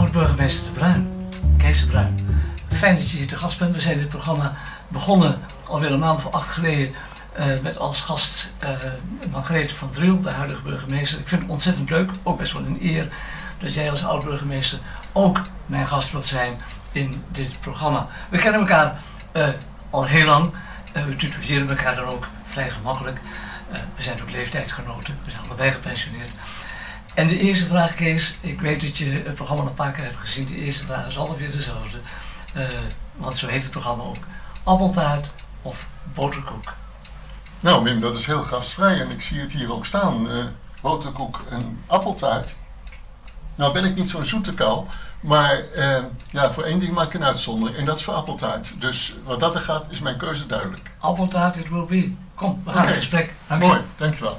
Oud-burgemeester De Bruin, Kees De Bruin. Fijn dat je hier te gast bent. We zijn dit programma begonnen alweer een maand of 8 geleden met als gast Margrethe van Driel, de huidige burgemeester. Ik vind het ontzettend leuk, ook best wel een eer dat jij als oud-burgemeester ook mijn gast wilt zijn in dit programma. We kennen elkaar al heel lang. We tutoyeren elkaar dan ook vrij gemakkelijk. We zijn ook leeftijdsgenoten, we zijn allebei gepensioneerd. En de eerste vraag, Kees, ik weet dat je het programma een paar keer hebt gezien. De eerste vraag is altijd weer dezelfde. Want zo heet het programma ook. Appeltaart of boterkoek? Nou Wim, dat is heel gastvrij en ik zie het hier ook staan. Boterkoek en appeltaart. Nou ben ik niet zo'n zoete kou, maar voor één ding maak ik een uitzondering en dat is voor appeltaart. Dus wat dat er gaat, is mijn keuze duidelijk. Appeltaart, it will be. Kom, we gaan in gesprek. Dank je. Mooi, dankjewel.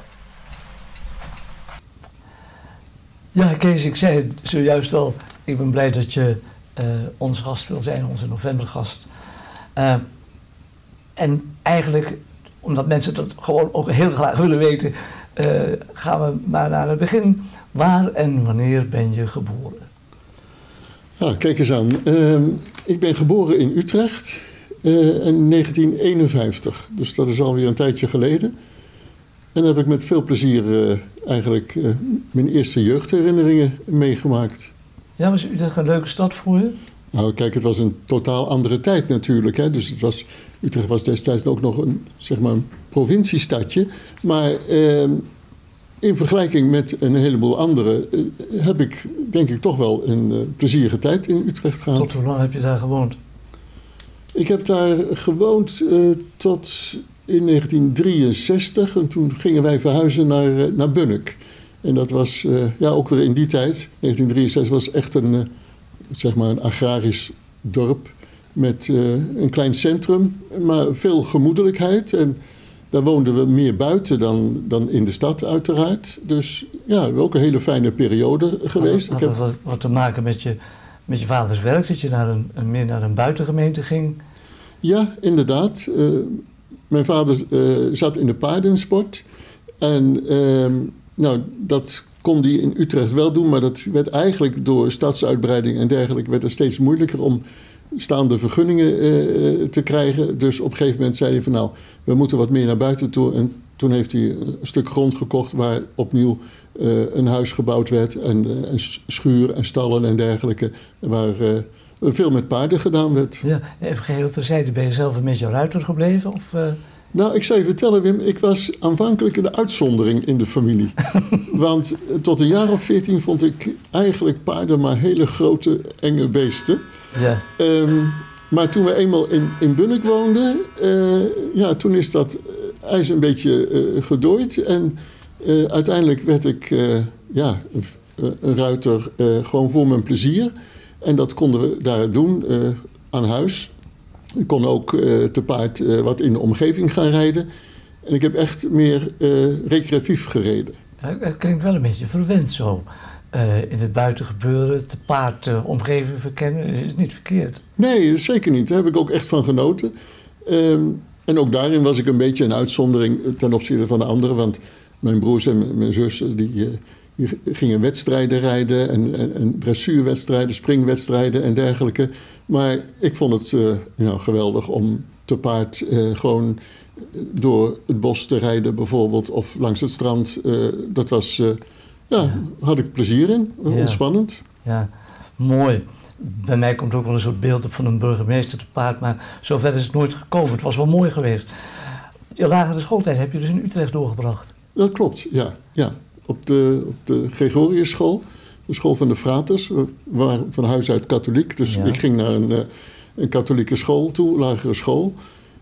Ja, Kees, ik zei het zojuist al. Ik ben blij dat je onze gast wil zijn, onze novembergast. En eigenlijk, omdat mensen dat gewoon ook heel graag willen weten, gaan we maar naar het begin. Waar en wanneer ben je geboren? Ja, kijk eens aan. Ik ben geboren in Utrecht in 1951. Dus dat is alweer een tijdje geleden. En daar heb ik met veel plezier eigenlijk mijn eerste jeugdherinneringen meegemaakt. Ja, was Utrecht een leuke stad voor je? Nou, kijk, het was een totaal andere tijd natuurlijk. Hè. Dus Utrecht was destijds ook nog een, zeg maar, een provinciestadje. Maar in vergelijking met een heleboel anderen heb ik denk ik toch wel een plezierige tijd in Utrecht gehad. Tot hoe lang heb je daar gewoond? Ik heb daar gewoond tot in 1963 en toen gingen wij verhuizen naar Bunnik. En dat was ook weer in die tijd, 1963 was echt een agrarisch dorp met een klein centrum, maar veel gemoedelijkheid. En daar woonden we meer buiten dan in de stad uiteraard. Dus ja, ook een hele fijne periode geweest. Had dat wat te maken met je vaders werk, dat je meer naar een buitengemeente ging? Ja, inderdaad. Mijn vader zat in de paardensport. En dat kon hij in Utrecht wel doen, maar dat werd eigenlijk door stadsuitbreiding en dergelijke werd het steeds moeilijker om staande vergunningen te krijgen. Dus op een gegeven moment zei hij van we moeten wat meer naar buiten toe. En toen heeft hij een stuk grond gekocht waar opnieuw een huis gebouwd werd en schuur en stallen en dergelijke, waar veel met paarden gedaan werd. Ja, even geheel terzijde, ben je zelf een beetje ruiter gebleven? Of, Nou, ik zou je vertellen, Wim, ik was aanvankelijk de uitzondering in de familie. Want tot een jaar of 14 vond ik eigenlijk paarden maar hele grote, enge beesten. Ja. Maar toen we eenmaal in Bunnik woonden, toen is dat ijs een beetje gedooid. En uiteindelijk werd ik een ruiter gewoon voor mijn plezier. En dat konden we daar doen aan huis. Ik kon ook te paard wat in de omgeving gaan rijden. En ik heb echt meer recreatief gereden. Het klinkt wel een beetje verwend zo. In het buitengebeuren, te paard de omgeving verkennen, is niet verkeerd. Nee, zeker niet. Daar heb ik ook echt van genoten. En ook daarin was ik een beetje een uitzondering ten opzichte van de anderen. Want mijn broers en mijn zussen die gingen wedstrijden rijden en dressuurwedstrijden, springwedstrijden en dergelijke. Maar ik vond het geweldig om te paard gewoon door het bos te rijden bijvoorbeeld of langs het strand. Dat was, had ik plezier in, ontspannend. Ja, mooi. Bij mij komt ook wel een soort beeld op van een burgemeester te paard, maar zover is het nooit gekomen. Het was wel mooi geweest. Je lagere schooltijd heb je dus in Utrecht doorgebracht? Dat klopt, ja. Op de Gregoriusschool, de school van de fraters. We waren van huis uit katholiek, dus ik ging naar een katholieke school toe, lagere school.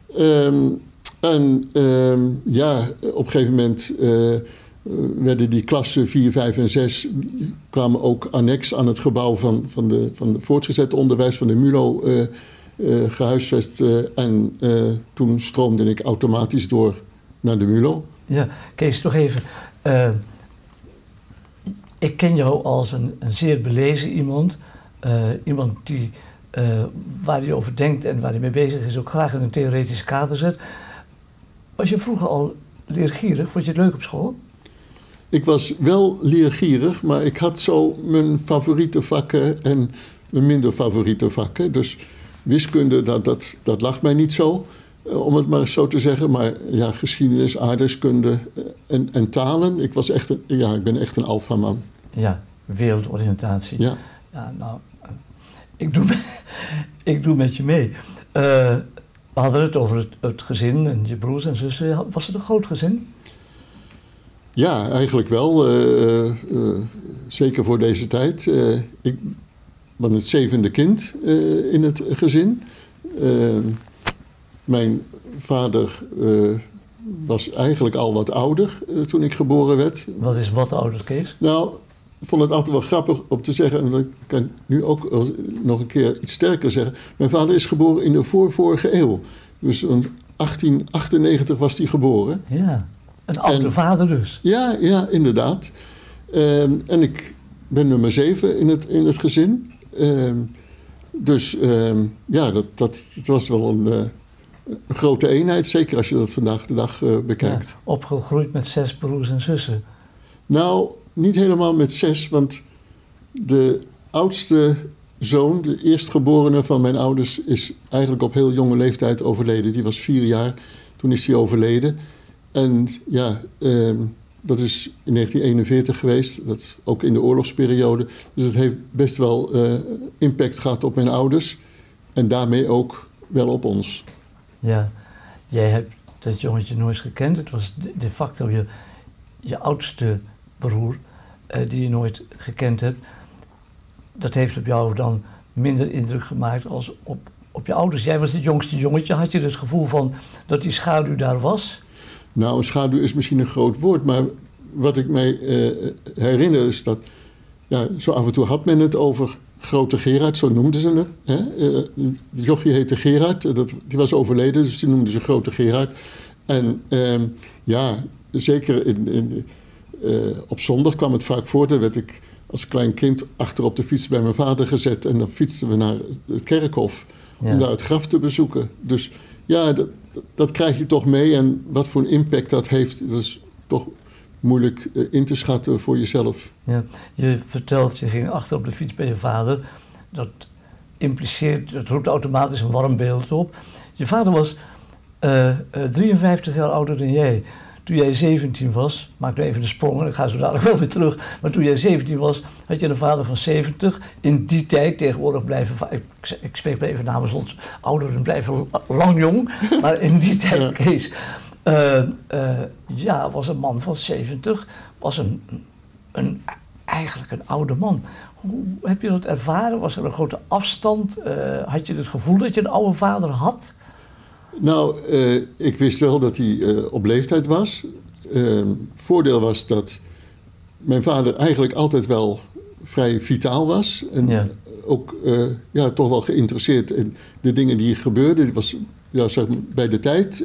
Op een gegeven moment werden die klassen 4, 5 en 6 kwamen ook annex aan het gebouw van de voortgezet onderwijs van de MULO gehuisvest. En toen stroomde ik automatisch door naar de MULO. Ja, Kees, toch even. Ik ken jou als een zeer belezen iemand. Iemand die waar hij over denkt en waar hij mee bezig is ook graag in een theoretisch kader zet. Was je vroeger al leergierig? Vond je het leuk op school? Ik was wel leergierig, maar ik had zo mijn favoriete vakken en mijn minder favoriete vakken. Dus wiskunde, dat lag mij niet zo, om het maar zo te zeggen. Maar ja, geschiedenis, aardrijkskunde en talen. Ik ben echt een alfaman. Ja, wereldoriëntatie. Ja. Ja, nou, ik doe met je mee. We hadden het over het gezin en je broers en zussen. Was het een groot gezin? Ja, eigenlijk wel. Zeker voor deze tijd. Ik ben het 7e kind in het gezin. Mijn vader was eigenlijk al wat ouder toen ik geboren werd. Wat is wat ouder, Kees? Nou, ik vond het altijd wel grappig om te zeggen, en dat kan ik nu ook nog een keer iets sterker zeggen. Mijn vader is geboren in de vorige eeuw. Dus in 1898 was hij geboren. Ja, een oude vader dus. Ja, inderdaad. En ik ben nummer 7 in het gezin. Dus het was wel een grote eenheid, zeker als je dat vandaag de dag bekijkt. Ja, opgegroeid met 6 broers en zussen. Nou, niet helemaal met 6, want de oudste zoon, de eerstgeborene van mijn ouders, is eigenlijk op heel jonge leeftijd overleden. Die was 4 jaar, toen is hij overleden. En ja, dat is in 1941 geweest, dat ook in de oorlogsperiode. Dus het heeft best wel impact gehad op mijn ouders en daarmee ook wel op ons. Ja, jij hebt dat jongetje nooit gekend. Het was de facto je oudste broer die je nooit gekend hebt. Dat heeft op jou dan minder indruk gemaakt als op je ouders. Jij was het jongste jongetje. Had je het gevoel van dat die schaduw daar was? Nou, een schaduw is misschien een groot woord, maar wat ik mij herinner is dat, ja, zo af en toe had men het over Grote Gerard, zo noemden ze hem. De jochie heette Gerard, die was overleden, dus die noemden ze Grote Gerard. En zeker op zondag kwam het vaak voor, dan werd ik als klein kind achter op de fiets bij mijn vader gezet en dan fietsten we naar het kerkhof om daar het graf te bezoeken. Dus ja, dat krijg je toch mee en wat voor een impact dat heeft, dat is toch moeilijk in te schatten voor jezelf. Ja, je vertelt, je ging achter op de fiets bij je vader. Dat impliceert, dat roept automatisch een warm beeld op. Je vader was 53 jaar ouder dan jij. Toen jij 17 was, maak nu even de sprong, ik ga zo dadelijk wel weer terug. Maar toen jij 17 was, had je een vader van 70. In die tijd, tegenwoordig blijven, ik spreek even namens ons, ouderen blijven lang jong. Maar in die tijd, Kees, was een man van 70, was eigenlijk een oude man. Hoe heb je dat ervaren? Was er een grote afstand? Had je het gevoel dat je een oude vader had? Nou, ik wist wel dat hij op leeftijd was. Voordeel was dat mijn vader eigenlijk altijd wel vrij vitaal was. En ook toch wel geïnteresseerd in de dingen die gebeurden. Hij was zeg maar, bij de tijd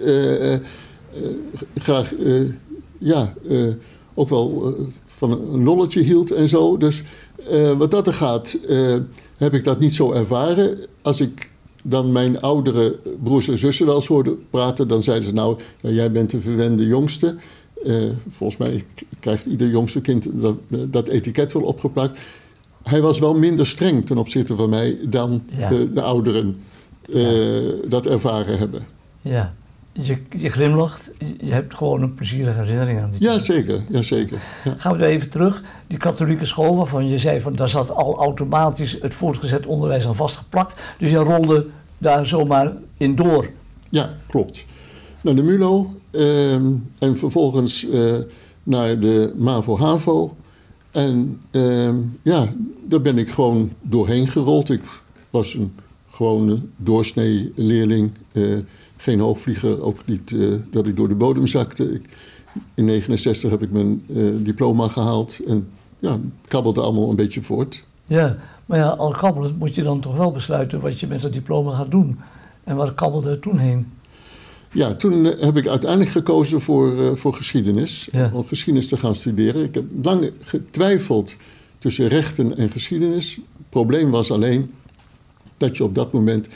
graag ook wel van een lolletje hield en zo. Dus wat dat er gaat, heb ik dat niet zo ervaren. Als ik dan mijn oudere broers en zussen wel eens hoorde praten, dan zeiden ze nou, jij bent de verwende jongste. Volgens mij krijgt ieder jongste kind dat etiket wel opgeplakt. Hij was wel minder streng ten opzichte van mij dan de ouderen dat ervaren hebben. Ja. Je glimlacht, je hebt gewoon een plezierige herinnering aan die tijd. Ja, zeker. Ja. Gaan we weer even terug. Die katholieke school waarvan je zei, van daar zat al automatisch het voortgezet onderwijs aan vastgeplakt. Dus je rolde daar zomaar in door. Ja, klopt. Naar de MULO en vervolgens naar de MAVO-HAVO. En daar ben ik gewoon doorheen gerold. Ik was een gewone doorsnee leerling. Geen hoogvlieger, ook niet dat ik door de bodem zakte. In 1969 heb ik mijn diploma gehaald en kabbelde allemaal een beetje voort. Ja, maar ja, al kabbelend moet je dan toch wel besluiten wat je met dat diploma gaat doen. En waar kabbelde het toen heen? Ja, toen heb ik uiteindelijk gekozen voor geschiedenis. Om geschiedenis te gaan studeren. Ik heb lang getwijfeld tussen rechten en geschiedenis. Het probleem was alleen dat je op dat moment,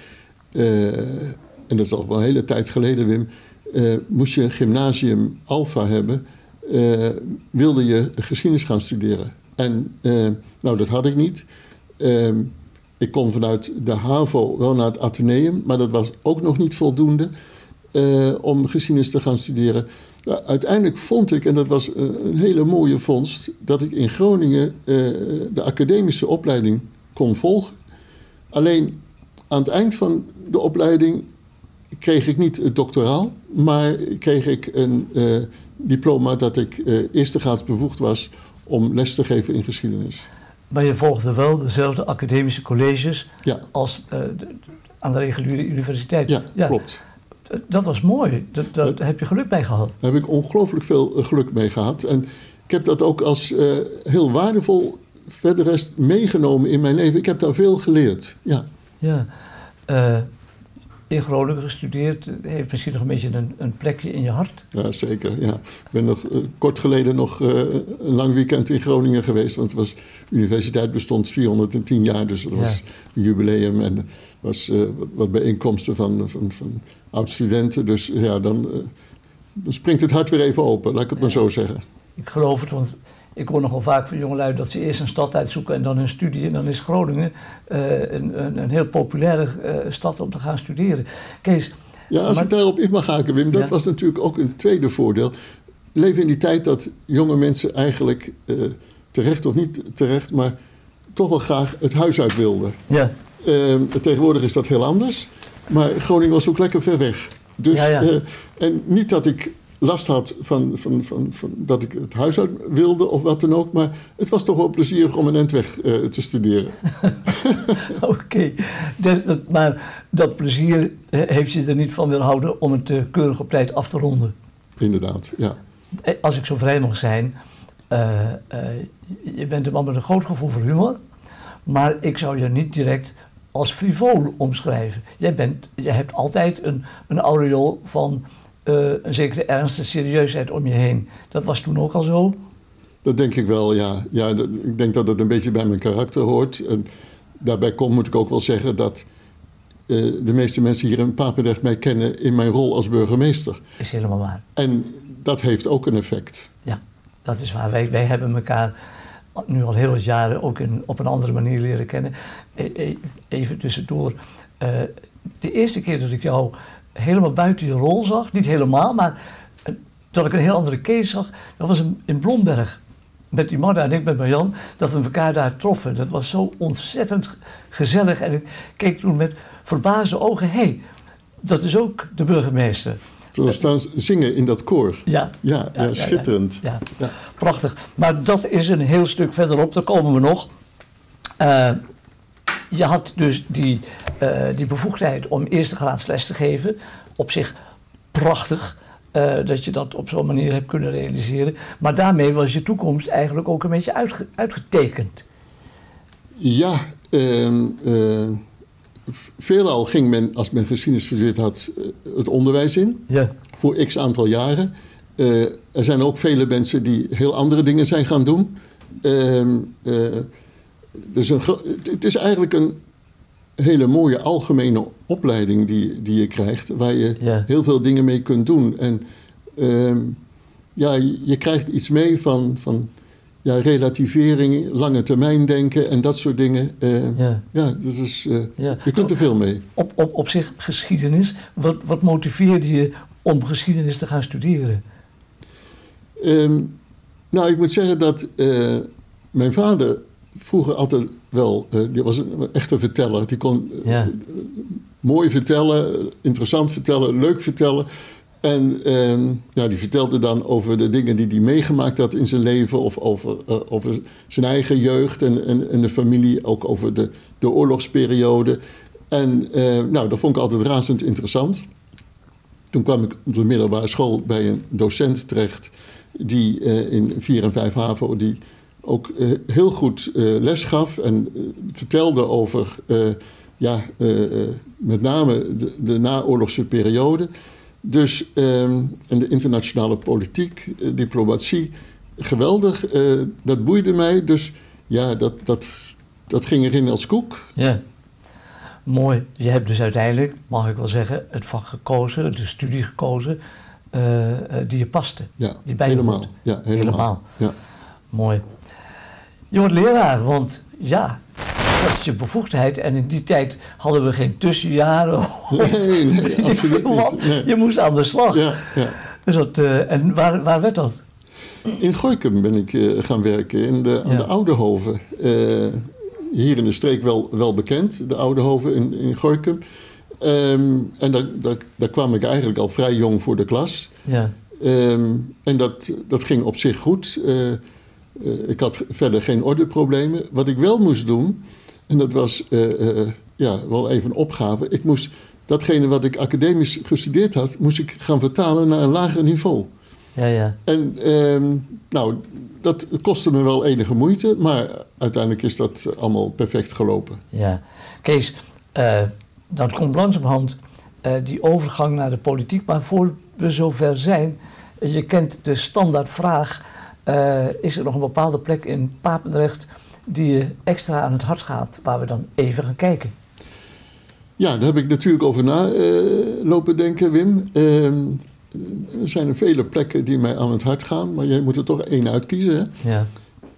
en dat is al wel een hele tijd geleden, Wim, moest je gymnasium Alpha hebben. wilde je geschiedenis gaan studeren. En nou, dat had ik niet. Ik kon vanuit de HAVO wel naar het Atheneum, maar dat was ook nog niet voldoende om geschiedenis te gaan studeren. Nou, uiteindelijk vond ik, en dat was een hele mooie vondst, dat ik in Groningen de academische opleiding kon volgen. Alleen aan het eind van de opleiding kreeg ik niet het doctoraal, maar kreeg ik een diploma dat ik eerstegraads bevoegd was om les te geven in geschiedenis. Maar je volgde wel dezelfde academische colleges Ja. als aan de reguliere universiteit. Ja, klopt. Dat was mooi. Daar heb je geluk bij gehad. Daar heb ik ongelooflijk veel geluk mee gehad. En ik heb dat ook als heel waardevol verder rest meegenomen in mijn leven. Ik heb daar veel geleerd. Ja. Ja. In Groningen gestudeerd, heeft misschien nog een beetje een plekje in je hart. Ja, zeker. Ja. Ik ben nog kort geleden nog een lang weekend in Groningen geweest. Want de universiteit bestond 410 jaar, dus dat was een jubileum. En er was wat bijeenkomsten van oud-studenten. Dus ja, dan springt het hart weer even open, laat ik het maar zo zeggen. Ik geloof het, want ik hoor nogal vaak van jongelui dat ze eerst een stad uitzoeken en dan hun studie. En dan is Groningen een heel populaire stad om te gaan studeren. Kees. Ja, als ik daarop in mag haken, Wim, dat was natuurlijk ook een tweede voordeel. We leven in die tijd dat jonge mensen eigenlijk, terecht of niet terecht, maar toch wel graag het huis uit wilden. Ja. Tegenwoordig is dat heel anders, maar Groningen was ook lekker ver weg. Dus, en niet dat ik last had van dat ik het huis uit wilde of wat dan ook, maar het was toch wel plezierig om een endweg te studeren. Oké. Maar dat plezier heeft je er niet van weerhouden om het keurig op tijd af te ronden. Inderdaad, ja. Als ik zo vrij mag zijn, je bent een man met een groot gevoel voor humor, maar ik zou je niet direct als frivol omschrijven. Je hebt altijd een aureool van een zekere ernst en serieusheid om je heen. Dat was toen ook al zo? Dat denk ik wel, ja. Ik denk dat het een beetje bij mijn karakter hoort. En daarbij moet ik ook wel zeggen dat de meeste mensen hier in Papendrecht mij kennen in mijn rol als burgemeester. Is helemaal waar. En dat heeft ook een effect. Ja, dat is waar. Wij hebben elkaar nu al heel wat jaren ook op een andere manier leren kennen. Even tussendoor. De eerste keer dat ik jou helemaal buiten je rol zag, niet helemaal, maar dat ik een heel andere Kees zag, dat was in Blomberg. Met die Marda en ik met Marjan, dat we elkaar daar troffen. Dat was zo ontzettend gezellig. En ik keek toen met verbaasde ogen, hé, dat is ook de burgemeester. Toen we staan zingen in dat koor. Ja, schitterend. Ja. Prachtig. Maar dat is een heel stuk verderop, daar komen we nog. Je had dus die bevoegdheid om eerstegraads les te geven. Op zich prachtig dat je dat op zo'n manier hebt kunnen realiseren. Maar daarmee was je toekomst eigenlijk ook een beetje uitgetekend. Ja, veelal ging men, als men geschiedenis gestudeerd had, het onderwijs in. Ja. Voor x aantal jaren. Er zijn ook vele mensen die heel andere dingen zijn gaan doen. Dus het is eigenlijk een hele mooie algemene opleiding die je krijgt, waar je heel veel dingen mee kunt doen. En je krijgt iets mee van relativering, lange termijn denken en dat soort dingen. Dus je kunt er veel mee. Op zich geschiedenis, wat motiveerde je om geschiedenis te gaan studeren? Ik moet zeggen dat mijn vader vroeger altijd wel, die was een echte verteller. Die kon mooi vertellen, interessant vertellen, leuk vertellen. En die vertelde dan over de dingen die hij meegemaakt had in zijn leven. Of over zijn eigen jeugd en de familie. Ook over de oorlogsperiode. En dat vond ik altijd razend interessant. Toen kwam ik op de middelbare school bij een docent terecht. Die in 4 en 5 HAVO die ook heel goed les gaf. En vertelde over met name de naoorlogse periode. Dus, en de internationale politiek, diplomatie, geweldig. Dat boeide mij, dus dat ging erin als koek. Ja, mooi. Je hebt dus uiteindelijk, mag ik wel zeggen, het vak gekozen, de studie gekozen, die je paste. Ja, die bij je helemaal. hoort. Ja, helemaal. Ja. Mooi. Je wordt leraar, want ja, dat is je bevoegdheid. En in die tijd hadden we geen tussenjaren. Nee, absoluut niet. Nee. Je moest aan de slag. Ja. Dus en waar werd dat? In Gorinchem ben ik gaan werken, aan de Oudehoven. Hier in de streek wel bekend, de Oudehoven in Gorinchem. En daar kwam ik eigenlijk al vrij jong voor de klas. Ja. En dat ging op zich goed. Ik had verder geen ordeproblemen. Wat ik wel moest doen, en dat was wel even een opgave. Ik moest datgene wat ik academisch gestudeerd had, moest ik gaan vertalen naar een lager niveau. Ja. En dat kostte me wel enige moeite, maar uiteindelijk is dat allemaal perfect gelopen. Ja. Kees, dat komt langzamerhand die overgang naar de politiek, maar voor we zover zijn, je kent de standaardvraag, is er nog een bepaalde plek in Papendrecht die je extra aan het hart gaat, waar we dan even gaan kijken? Ja, daar heb ik natuurlijk over na lopen denken, Wim. Er zijn er vele plekken die mij aan het hart gaan, maar jij moet er toch één uitkiezen. Hè? Ja.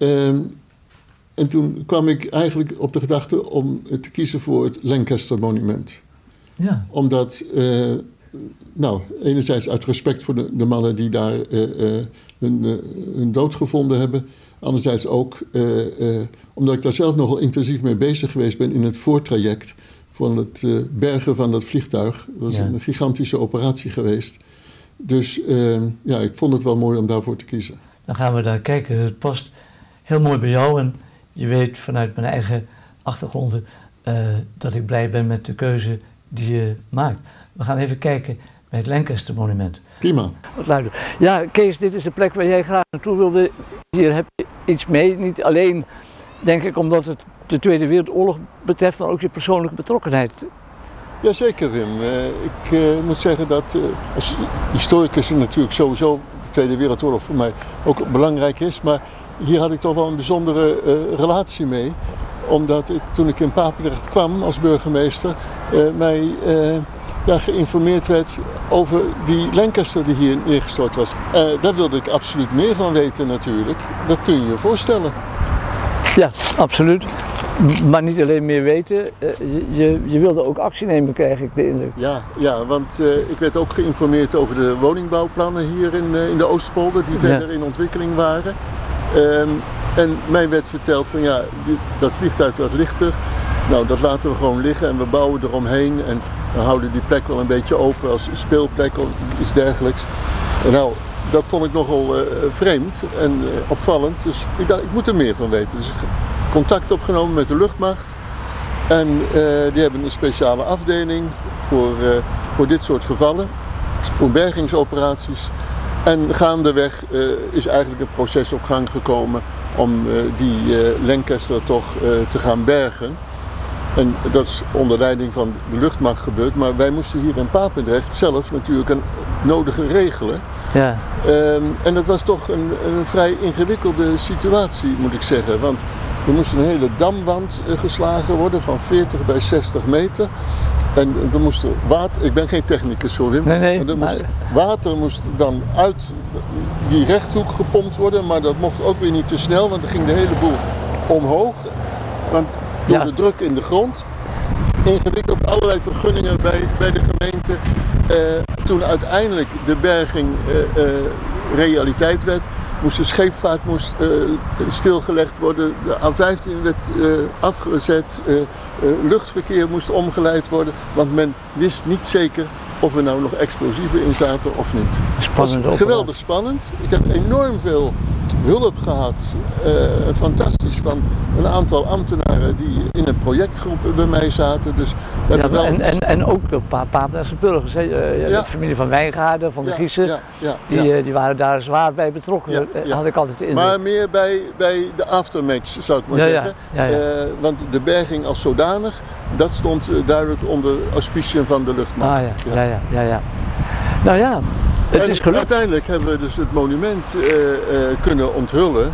En toen kwam ik eigenlijk op de gedachte om te kiezen voor het Lancaster Monument. Ja. Omdat, enerzijds uit respect voor de mannen die daar hun dood gevonden hebben. Anderzijds ook omdat ik daar zelf nogal intensief mee bezig geweest ben in het voortraject van het bergen van dat vliegtuig. Dat was een gigantische operatie geweest. Dus ik vond het wel mooi om daarvoor te kiezen. Dan gaan we daar kijken. Het past heel mooi bij jou. En je weet vanuit mijn eigen achtergronden dat ik blij ben met de keuze die je maakt. We gaan even kijken bij het Lancaster Monument. Prima. Wat luider. Ja, Kees, dit is de plek waar jij graag naartoe wilde. Hier heb je iets mee. Niet alleen, denk ik, omdat het de Tweede Wereldoorlog betreft, maar ook je persoonlijke betrokkenheid. Jazeker, Wim. Ik moet zeggen dat als historicus natuurlijk sowieso de Tweede Wereldoorlog voor mij ook belangrijk is. Maar hier had ik toch wel een bijzondere relatie mee. Omdat ik, toen ik in Papendrecht kwam als burgemeester, mij geïnformeerd werd over die Lancaster die hier neergestort was. Daar wilde ik absoluut meer van weten natuurlijk. Dat kun je je voorstellen. Ja, absoluut. Maar niet alleen meer weten, je wilde ook actie nemen, krijg ik de indruk. Ja, want ik werd ook geïnformeerd over de woningbouwplannen hier in de Oostpolder, die verder in ontwikkeling waren. En mij werd verteld van dat vliegtuig dat ligt er, nou dat laten we gewoon liggen en we bouwen eromheen en we houden die plek wel een beetje open als speelplek of iets dergelijks. Nou, dat vond ik nogal vreemd en opvallend, dus ik dacht ik moet er meer van weten. Dus ik contact opgenomen met de luchtmacht en die hebben een speciale afdeling voor dit soort gevallen, voor bergingsoperaties. En gaandeweg is eigenlijk het proces op gang gekomen om die Lancaster toch te gaan bergen. En dat is onder leiding van de luchtmacht gebeurd, maar wij moesten hier in Papendrecht zelf natuurlijk een nodige regelen. Ja. En dat was toch een vrij ingewikkelde situatie, moet ik zeggen. Want er moest een hele damwand geslagen worden van 40 bij 60 meter. En er moest water, ik ben geen technicus hoor Wim, nee, water moest dan uit die rechthoek gepompt worden, maar dat mocht ook weer niet te snel, want dan ging de hele boel omhoog. Want door de druk in de grond, ingewikkeld, allerlei vergunningen bij de gemeente. Toen uiteindelijk de berging realiteit werd, moest de scheepvaart stilgelegd worden, de A15 werd afgezet, luchtverkeer moest omgeleid worden, want men wist niet zeker of er nou nog explosieven in zaten of niet. Spannend. Het was geweldig spannend. Ik heb enorm veel hulp gehad, fantastisch, van een aantal ambtenaren die in een projectgroep bij mij zaten. Dus we hebben wel... en ook een paar Papendrechtse burgers, de familie van Wijngaarden, van de Giezen, die waren daar zwaar bij betrokken, had ik altijd de indruk. Maar meer bij de aftermatch, zou ik maar zeggen. Want de berging als zodanig, dat stond duidelijk onder auspiciën van de luchtmacht. Nou ja, het is gelukt. Uiteindelijk hebben we dus het monument kunnen onthullen.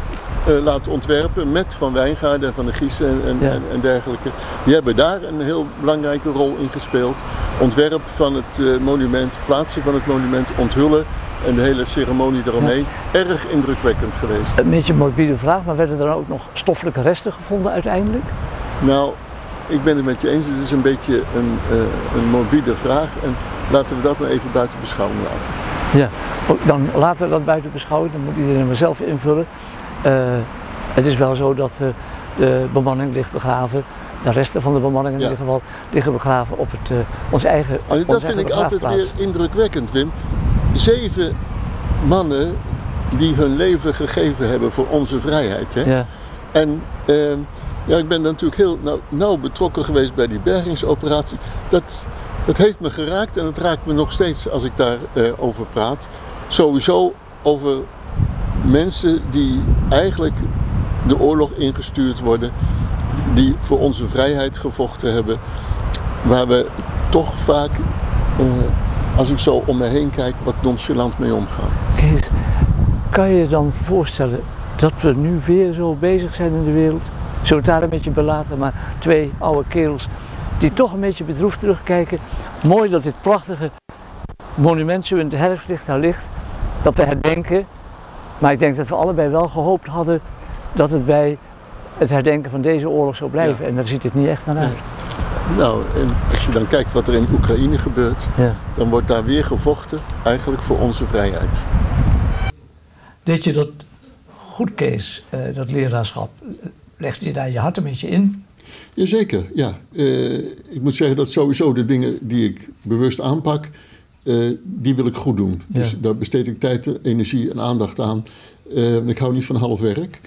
laten ontwerpen met Van Wijngaarden en Van der Giezen en dergelijke. Die hebben daar een heel belangrijke rol in gespeeld. Ontwerp van het monument, plaatsen van het monument, onthullen en de hele ceremonie eromheen. Ja. Erg indrukwekkend geweest. Een beetje een morbide vraag, maar werden er ook nog stoffelijke resten gevonden uiteindelijk? Nou, ik ben het met je eens. Het is een beetje een morbide vraag en laten we dat nou even buiten beschouwing laten. Ja, dan laten we dat buiten beschouwing, dan moet iedereen maar zelf invullen. Het is wel zo dat de bemanning ligt begraven, de resten van de bemanning in ieder geval, liggen begraven op onze eigen begraafplaats. Dat vind ik altijd weer indrukwekkend, Wim. 7 mannen die hun leven gegeven hebben voor onze vrijheid. Hè? Ja. En ik ben natuurlijk heel nauw betrokken geweest bij die bergingsoperatie. Dat heeft me geraakt en het raakt me nog steeds als ik daarover praat. Sowieso over mensen die eigenlijk de oorlog ingestuurd worden, die voor onze vrijheid gevochten hebben, waar we toch vaak, als ik zo om me heen kijk, wat nonchalant mee omgaan. Kees, kan je je dan voorstellen dat we nu weer zo bezig zijn in de wereld? Zo daar een beetje belaten, maar 2 oude kerels die toch een beetje bedroefd terugkijken. Mooi dat dit prachtige monument zo in het herfstlicht daar ligt, dat we herdenken. Maar ik denk dat we allebei wel gehoopt hadden dat het bij het herdenken van deze oorlog zou blijven. Ja. En daar ziet het niet echt naar uit. Nou, en als je dan kijkt wat er in Oekraïne gebeurt, dan wordt daar weer gevochten eigenlijk voor onze vrijheid. Deed je dat goed, Kees, dat leraarschap? Legde je daar je hart een beetje in? Jazeker, ja. Ik moet zeggen dat sowieso de dingen die ik bewust aanpak, die wil ik goed doen. Ja. Dus daar besteed ik tijd, energie en aandacht aan. Ik hou niet van half werk.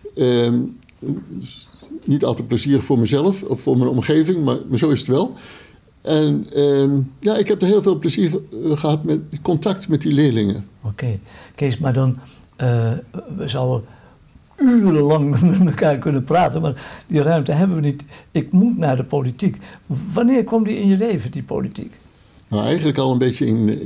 Niet altijd plezierig voor mezelf of voor mijn omgeving, maar zo is het wel. En ik heb er heel veel plezier gehad met contact met die leerlingen. Oké. Kees, maar dan we zouden urenlang met elkaar kunnen praten, maar die ruimte hebben we niet. Ik moet naar de politiek. Wanneer kwam die in je leven, die politiek? Nou, eigenlijk al een beetje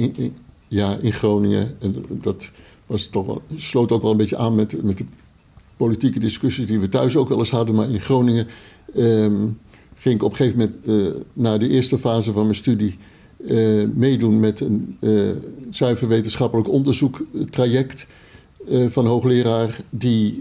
in Groningen. En dat was toch wel, sloot ook wel een beetje aan met de politieke discussies die we thuis ook wel eens hadden. Maar in Groningen ging ik op een gegeven moment na de eerste fase van mijn studie meedoen met een zuiver wetenschappelijk onderzoektraject van hoogleraar die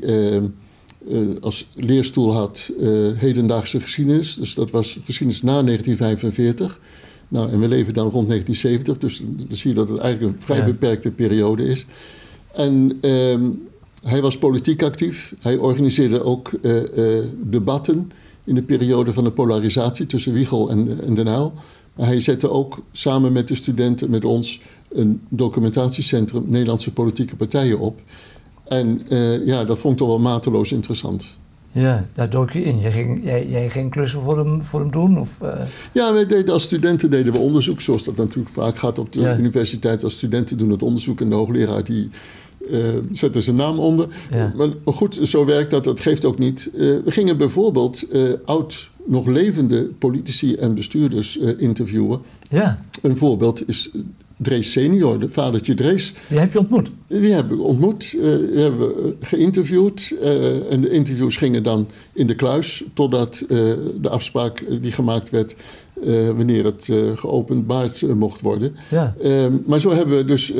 als leerstoel had hedendaagse geschiedenis. Dus dat was geschiedenis na 1945. Nou, en we leven dan rond 1970, dus dan zie je dat het eigenlijk een vrij beperkte periode is. En hij was politiek actief. Hij organiseerde ook debatten in de periode van de polarisatie tussen Wiegel en Den Uyl. Maar hij zette ook samen met de studenten, met ons, een documentatiecentrum Nederlandse politieke partijen op. En dat vond ik toch wel mateloos interessant. Ja, daar dook je in. Jij ging klussen voor hem doen? Of, Ja, wij deden als studenten deden we onderzoek, zoals dat natuurlijk vaak gaat op de universiteit. Als studenten doen het onderzoek en de hoogleraar die zetten zijn naam onder. Ja. Maar goed, zo werkt dat. Dat geeft ook niet. We gingen bijvoorbeeld nog levende politici en bestuurders interviewen. Ja. Een voorbeeld is Drees senior, de vadertje Drees. Die heb je ontmoet? Die hebben we ontmoet, die hebben we geïnterviewd. En de interviews gingen dan in de kluis, totdat de afspraak die gemaakt werd, wanneer het geopenbaard mocht worden. Ja. Maar zo hebben we dus...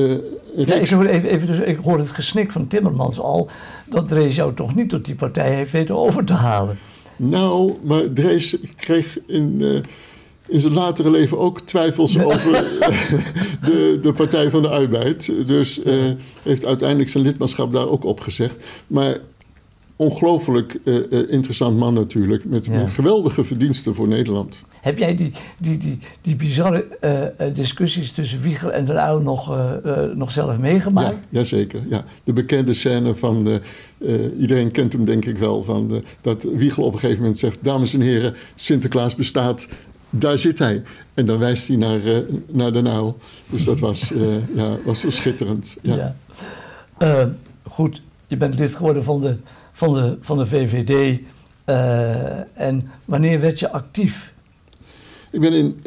ik hoorde het gesnik van Timmermans al, dat Drees jou toch niet tot die partij heeft weten over te halen. Nou, maar Drees kreeg in zijn latere leven ook twijfels over de Partij van de Arbeid. Dus heeft uiteindelijk zijn lidmaatschap daar ook opgezegd. Maar ongelooflijk interessant man natuurlijk, met geweldige verdiensten voor Nederland. Heb jij die bizarre discussies tussen Wiegel en Den Uyl nog zelf meegemaakt? Ja, jazeker. Ja. De bekende scène van, iedereen kent hem denk ik wel, van dat Wiegel op een gegeven moment zegt: dames en heren, Sinterklaas bestaat. Daar zit hij. En dan wijst hij naar Den Uyl. Dus dat was zo schitterend. Ja. Goed, je bent lid geworden van de VVD. En wanneer werd je actief? Ik ben in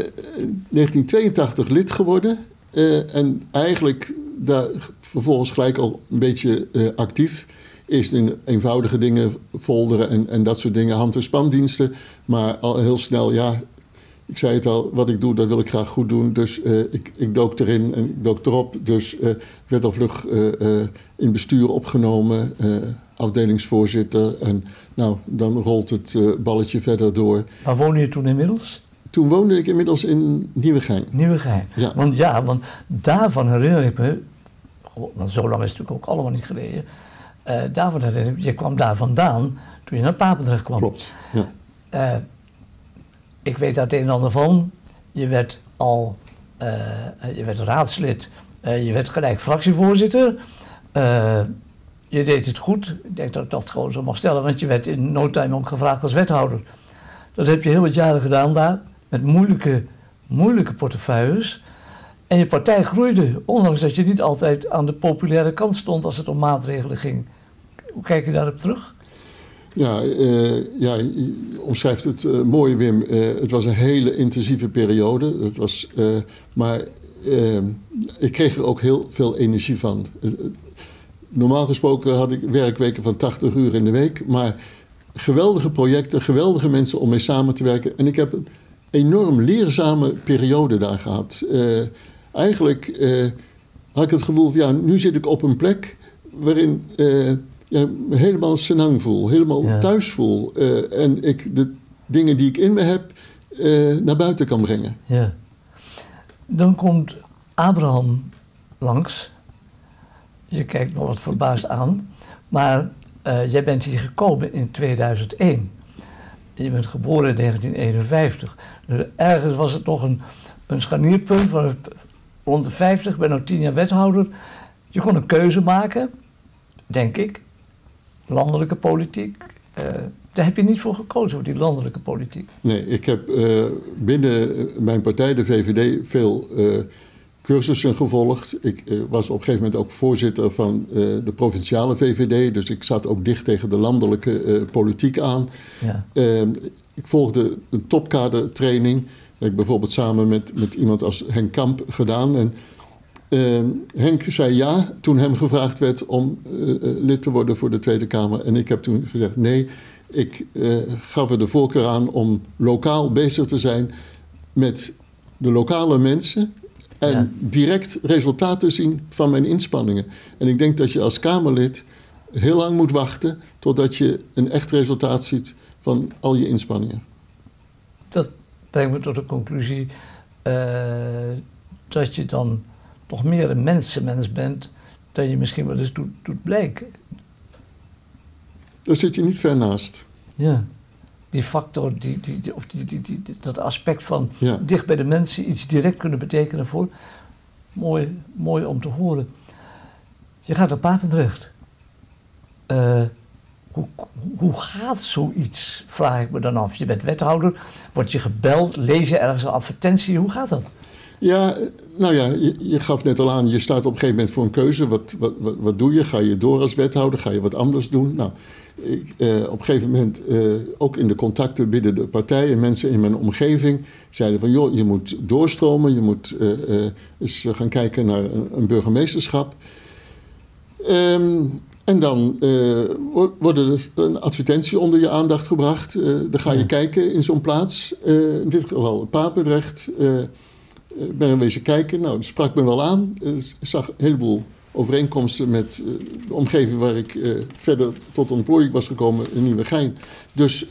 1982 lid geworden. En eigenlijk daar vervolgens gelijk al een beetje actief. eerst in eenvoudige dingen, folderen en dat soort dingen, hand- en spandiensten. Maar al heel snel, ja, ik zei het al, wat ik doe, dat wil ik graag goed doen. Dus ik dook erin en ik dook erop. Dus werd al vlug in bestuur opgenomen, afdelingsvoorzitter. En nou, dan rolt het balletje verder door. Waar woonde je toen inmiddels? Toen woonde ik inmiddels in Nieuwegein. Nieuwegein. Ja. Want daarvan herinner ik me, want zo lang is het natuurlijk ook allemaal niet geleden. Daarvan herinner ik me, je kwam daar vandaan toen je naar Papendrecht kwam. Klopt, ja. Ik weet daar het een en ander van. Je werd je werd raadslid, je werd gelijk fractievoorzitter. Je deed het goed. Ik denk dat ik dat gewoon zo mag stellen, want je werd in no time ook gevraagd als wethouder. Dat heb je heel wat jaren gedaan daar, met moeilijke portefeuilles. En je partij groeide, ondanks dat je niet altijd aan de populaire kant stond als het om maatregelen ging. Hoe kijk je daarop terug? Ja, je omschrijft het mooi, Wim. Het was een hele intensieve periode. Het was, maar ik kreeg er ook heel veel energie van. Normaal gesproken had ik werkweken van 80 uur in de week. Maar geweldige projecten, geweldige mensen om mee samen te werken. En ik heb een enorm leerzame periode daar gehad. Eigenlijk had ik het gevoel van, ja, nu zit ik op een plek waarin me helemaal senang voel, helemaal thuis voel. En ik de dingen die ik in me heb naar buiten kan brengen. Ja. Dan komt Abraham langs. Je kijkt nog wat verbaasd aan. Maar jij bent hier gekomen in 2001. Je bent geboren in 1951. Dus ergens was het nog een scharnierpunt van rond de 50. Ik ben nu 10 jaar wethouder. Je kon een keuze maken, denk ik. Landelijke politiek. Daar heb je niet voor gekozen, voor die landelijke politiek. Nee, ik heb binnen mijn partij, de VVD, veel cursussen gevolgd. Ik was op een gegeven moment ook voorzitter van de provinciale VVD. Dus ik zat ook dicht tegen de landelijke politiek aan. Ja. Ik volgde een topkadertraining. Dat heb ik bijvoorbeeld samen met iemand als Henk Kamp gedaan. En Henk zei ja toen hem gevraagd werd om lid te worden voor de Tweede Kamer. En ik heb toen gezegd nee. Ik gaf er de voorkeur aan om lokaal bezig te zijn met de lokale mensen en direct resultaten zien van mijn inspanningen. En ik denk dat je als Kamerlid heel lang moet wachten totdat je een echt resultaat ziet van al je inspanningen. Dat brengt me tot de conclusie dat je dan toch meer een mensenmens bent dan je misschien wel eens doet blijken. Daar zit je niet ver naast. Ja, die factor, dat aspect van dicht bij de mensen iets direct kunnen betekenen voor. Mooi om te horen. Je gaat naar Papendrecht. Hoe gaat zoiets, vraag ik me dan af. Je bent wethouder, word je gebeld, lees je ergens een advertentie, hoe gaat dat? Ja, nou ja, je gaf net al aan, je staat op een gegeven moment voor een keuze. Wat doe je? Ga je door als wethouder? Ga je wat anders doen? Nou, op een gegeven moment, ook in de contacten binnen de partij en mensen in mijn omgeving, zeiden van joh, je moet doorstromen, je moet eens gaan kijken naar een burgemeesterschap. En dan wordt er een advertentie onder je aandacht gebracht. Dan ga je kijken in zo'n plaats, in dit geval Papendrecht. Ben er wezen kijken, nou, dat sprak me wel aan. Ik zag een heleboel overeenkomsten met de omgeving waar ik verder tot ontplooiing was gekomen in Nieuwegein. Dus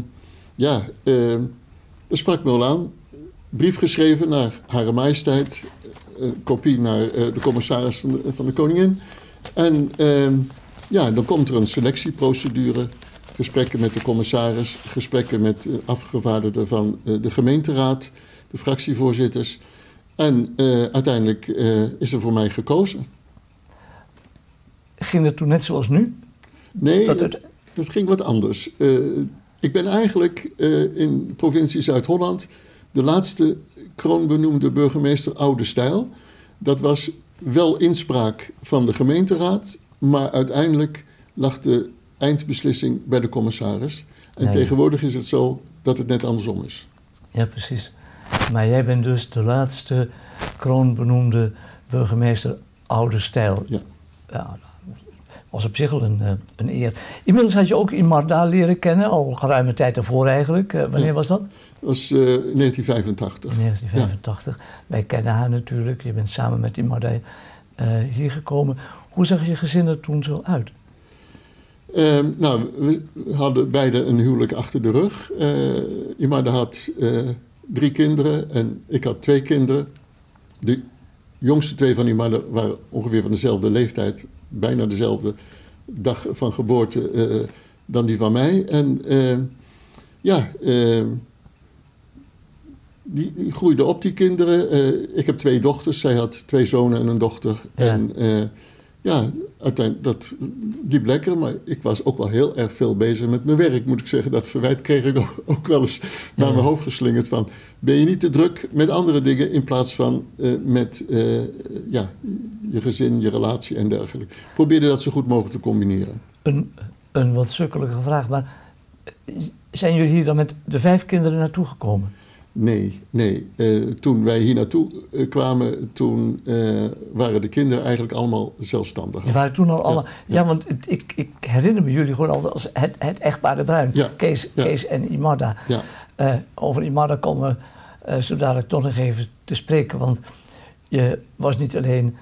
dat sprak me wel aan. Brief geschreven naar Hare Majesteit, kopie naar de commissaris van de Koningin. En dan komt er een selectieprocedure, gesprekken met de commissaris, gesprekken met afgevaardigden van de gemeenteraad, de fractievoorzitters. En uiteindelijk is er voor mij gekozen. Ging dat toen net zoals nu? Nee, dat ging wat anders. Ik ben eigenlijk in de provincie Zuid-Holland de laatste kroonbenoemde burgemeester oude stijl. Dat was wel inspraak van de gemeenteraad, maar uiteindelijk lag de eindbeslissing bij de commissaris. En tegenwoordig is het zo dat het net andersom is. Ja, precies. Maar jij bent dus de laatste kroonbenoemde burgemeester oude stijl. Ja. Ja, was op zich al een eer. Inmiddels had je ook Imarda leren kennen, al geruime tijd daarvoor eigenlijk. Wanneer was dat? Dat was 1985. 1985. Ja. Wij kennen haar natuurlijk. Je bent samen met Imarda hier gekomen. Hoe zag je gezin er toen zo uit? Nou, we hadden beide een huwelijk achter de rug. Imarda had 3 kinderen en ik had 2 kinderen. De jongste 2 van Imarda waren ongeveer van dezelfde leeftijd. Bijna dezelfde dag van geboorte dan die van mij. En die groeiden op, die kinderen. Ik heb 2 dochters. Zij had 2 zonen en een dochter. Ja. En uiteindelijk, dat liep lekker. Maar ik was ook wel heel erg veel bezig met mijn werk, moet ik zeggen. Dat verwijt kreeg ik ook wel eens naar mijn hoofd geslingerd. Van, ben je niet te druk met andere dingen in plaats van met je gezin, je relatie en dergelijke. Probeerde dat zo goed mogelijk te combineren. Een wat sukkelige vraag, maar zijn jullie hier dan met de 5 kinderen naartoe gekomen? Nee. Toen wij hier naartoe kwamen, toen waren de kinderen eigenlijk allemaal zelfstandig. Die waren toen al allemaal... Ja, want ik herinner me jullie gewoon al als het echtpaar De Bruin. Ja. Kees en Imarda. Ja. Over Imarda komen we zo dadelijk toch nog even te spreken, want je was niet alleen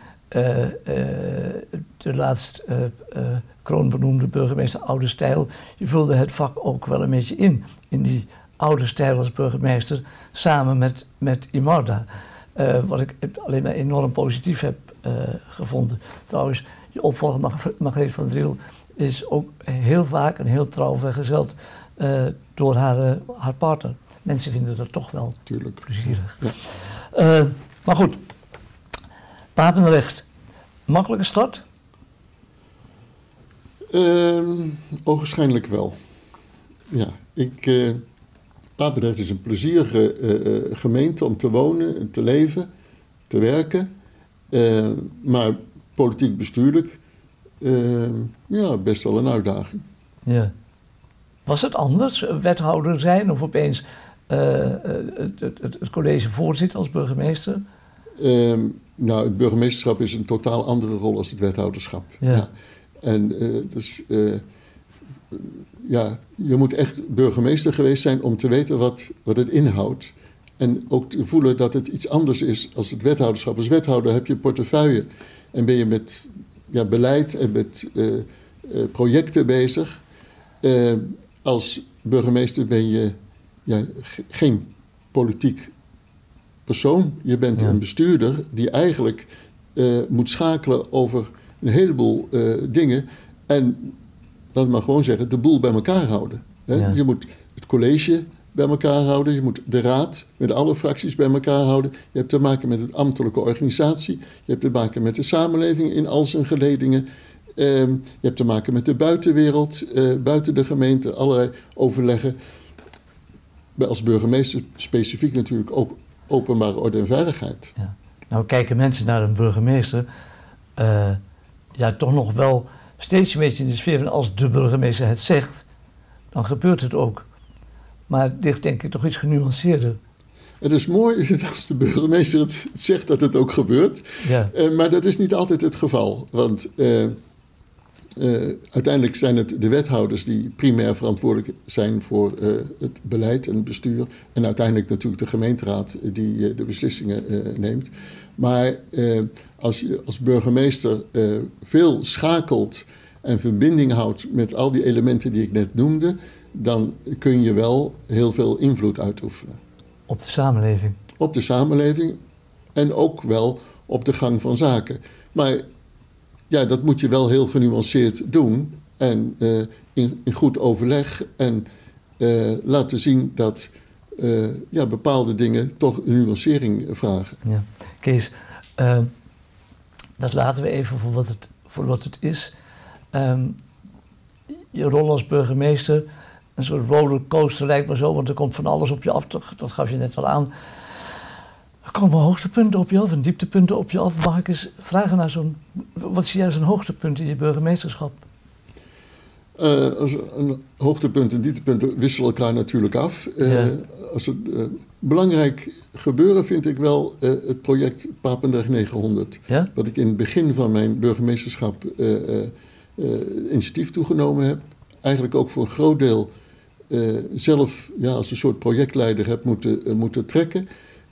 de laatst kroonbenoemde burgemeester Oude Stijl. Je vulde het vak ook wel een beetje in die oude stijl als burgemeester, samen met Imarda. Wat ik alleen maar enorm positief heb gevonden. Trouwens, je opvolger Margreet van Driel is ook heel vaak en heel trouw vergezeld door haar partner. Mensen vinden dat toch wel plezierig. Ja. Maar goed, Papendrecht, makkelijke start? Ogenschijnlijk wel. Ja, Papendrecht is een plezierige gemeente om te wonen, te leven, te werken. Maar politiek bestuurlijk, best wel een uitdaging. Ja. Was het anders, wethouder zijn of opeens het college voorzitten als burgemeester? Het burgemeesterschap is een totaal andere rol als het wethouderschap. Ja. En je moet echt burgemeester geweest zijn om te weten wat het inhoudt. En ook te voelen dat het iets anders is als het wethouderschap. Als wethouder heb je portefeuille en ben je met beleid en met projecten bezig. Als burgemeester ben je geen politiek persoon. Je bent een bestuurder die eigenlijk moet schakelen over een heleboel dingen. En, laat ik maar gewoon zeggen, de boel bij elkaar houden. Hè? Ja. Je moet het college bij elkaar houden. Je moet de raad met alle fracties bij elkaar houden. Je hebt te maken met een ambtelijke organisatie. Je hebt te maken met de samenleving in al zijn geledingen. Je hebt te maken met de buitenwereld, buiten de gemeente, allerlei overleggen. Als burgemeester specifiek natuurlijk ook openbare orde en veiligheid. Ja. Nou kijken mensen naar een burgemeester toch nog wel steeds een beetje in de sfeer van als de burgemeester het zegt, dan gebeurt het ook. Maar het ligt denk ik toch iets genuanceerder. Het is mooi als de burgemeester het zegt dat het ook gebeurt. Ja. Maar dat is niet altijd het geval. Want uiteindelijk zijn het de wethouders die primair verantwoordelijk zijn voor het beleid en het bestuur. En uiteindelijk natuurlijk de gemeenteraad die de beslissingen neemt. Maar als je als burgemeester veel schakelt en verbinding houdt met al die elementen die ik net noemde, dan kun je wel heel veel invloed uitoefenen. Op de samenleving? Op de samenleving en ook wel op de gang van zaken. Maar dat moet je wel heel genuanceerd doen en in goed overleg en laten zien dat bepaalde dingen toch een nuancering vragen. Ja. Kees, dat laten we even voor wat het is. Je rol als burgemeester, een soort rollercoaster lijkt me zo, want er komt van alles op je af, dat gaf je net al aan. Er komen hoogtepunten op je af en dieptepunten op je af. Mag ik eens vragen naar wat zie jij als een hoogtepunt in je burgemeesterschap? Een hoogtepunt en dieptepunten wisselen elkaar natuurlijk af. Als het belangrijk gebeuren vind ik wel het project Papendrecht 900. Ja? Wat ik in het begin van mijn burgemeesterschap initiatief toegenomen heb. Eigenlijk ook voor een groot deel zelf als een soort projectleider heb moeten trekken.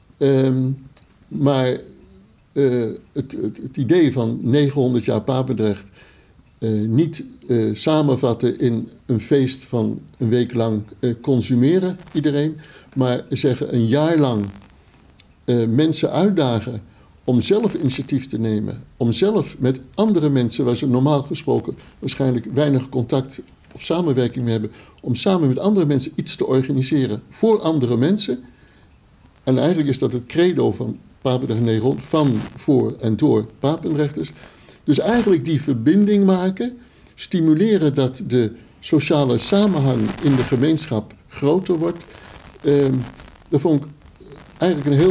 Maar het idee van 900 jaar Papendrecht niet samenvatten in een feest van een week lang consumeren iedereen, maar zeggen een jaar lang mensen uitdagen om zelf initiatief te nemen, om zelf met andere mensen waar ze normaal gesproken waarschijnlijk weinig contact of samenwerking mee hebben, om samen met andere mensen iets te organiseren voor andere mensen. En eigenlijk is dat het credo van Papendrecht 900, van, voor en door Papendrechters. Dus eigenlijk die verbinding maken, stimuleren dat de sociale samenhang in de gemeenschap groter wordt. Dat vond ik eigenlijk een heel